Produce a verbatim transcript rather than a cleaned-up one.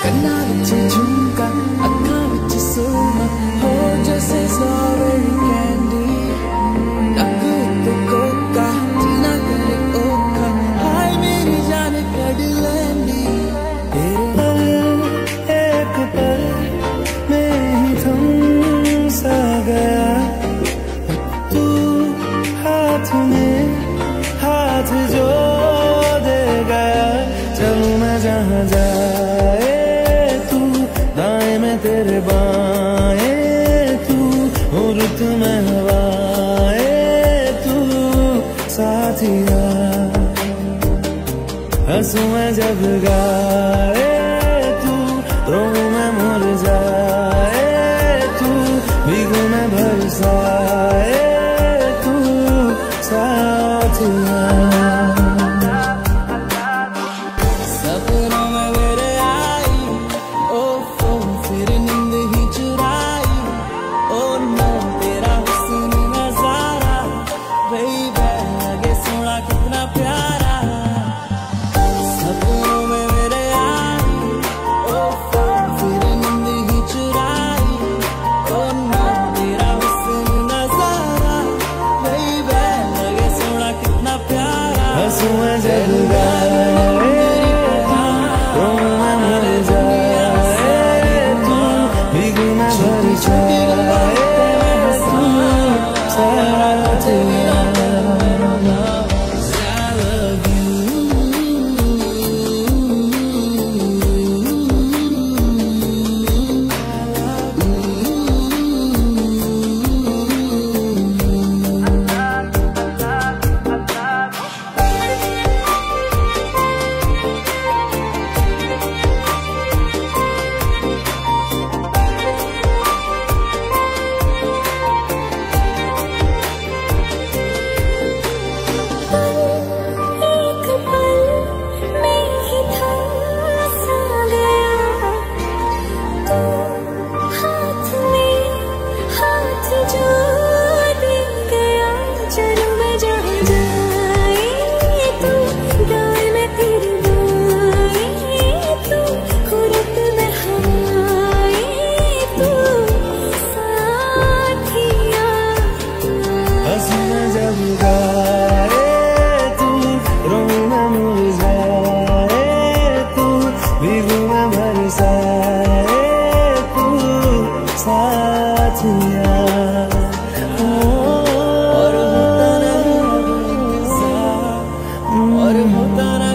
कन्ना विच झुमका अखा विच सुरमा हो जैसे स्ट्रॉबेरी कैंडी नक उत्ते कोका जीना करे ओखा हाय मेरी जान कड़ लैंदी तेरे एक पल में ही थम सा गया तू हाथ में हाथ जो दे गया चलूं मैं जहाँ जाए तू दाएं में तेरे बाएं तू हो रुत में हवाए तू साथिया हंसूं मैं जब गाए तू रोऊं मैं मर जाए तू भीगूं मैं बरसाए तू साथिया सपनों में मेरे आई ओ फो फिर नींद ही चुराई ओ नो तेरा हुस्न नजारा बेबी लगे सोना कितना प्यारा सपनों में मेरे आई ओ फो फिर नींद ही चुराई ओ नो तेरा हुस्न नजारा बेबी लगे सोना कितना प्यारा हंसूं मैं जब गाए और होता ना